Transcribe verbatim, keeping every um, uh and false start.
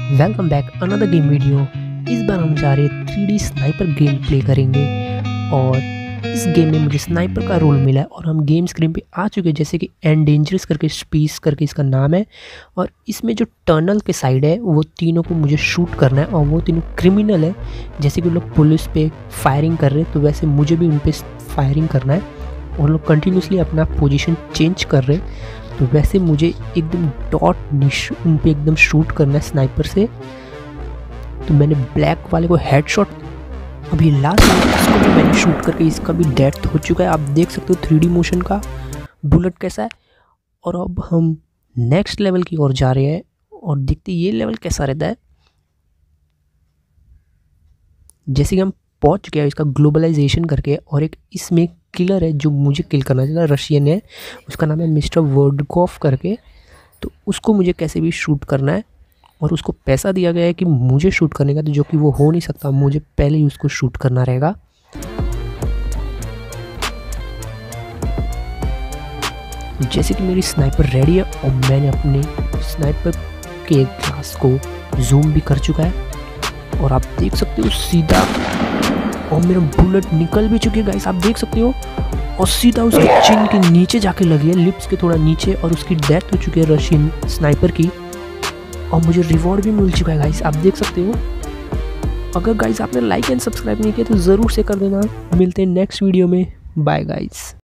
Welcome back another game video. इस बार हम जा रहे हैं three D sniper game play करेंगे और इस गेम में मुझे स्नाइपर का रोल मिला है और हम गेम स्क्रीन पे आ चुके हैं, जैसे कि एंड डेंजरस करके स्पीस करके इसका नाम है। और इसमें जो टनल के साइड है वो तीनों को मुझे शूट करना है और वो तीनों क्रिमिनल है। जैसे कि लोग पुलिस पे फायरिंग कर रहे हैं तो वैसे मुझे भी उन पे फायरिंग करना है और लोग कंटिन्यूसली अपना पोजीशन चेंज कर रहे हैं, तो वैसे मुझे एकदम डॉट निश उन पे एकदम शूट करना है स्नाइपर से। तो मैंने ब्लैक वाले को हेडशॉट अभी लास्ट इसको भी मैंने शूट करके इसका भी डेथ हो चुका है। आप देख सकते हो थ्री डी मोशन का बुलेट कैसा है। और अब हम नेक्स्ट लेवल की ओर जा रहे हैं और देखते ये लेवल कैसा रहता है। जैसे कि हम पहुंच चुके हैं इसका ग्लोबलाइजेशन करके, और एक इसमें किलर है जो मुझे किल करना चाहिए, रशियन है, उसका नाम है मिस्टर वर्डकॉफ करके। तो उसको मुझे कैसे भी शूट करना है और उसको पैसा दिया गया है कि मुझे शूट करने का, तो जो कि वो हो नहीं सकता, मुझे पहले ही उसको शूट करना रहेगा। जैसे कि मेरी स्नाइपर रेडी है और मैंने अपने स्नाइपर के ग्लास को जूम भी कर चुका है और आप देख सकते हो सीधा, और मेरा बुलेट निकल भी चुकी है गाइस, आप देख सकते हो, और सीधा उसके चिन के नीचे जाके लगी है, लिप्स के थोड़ा नीचे, और उसकी डेथ हो चुकी है रशियन स्नाइपर की। और मुझे रिवॉर्ड भी मिल चुका है गाइस, आप देख सकते हो। अगर गाइस आपने लाइक एंड सब्सक्राइब नहीं किया तो ज़रूर से कर देना। मिलते हैं नेक्स्ट वीडियो में। Bye guys.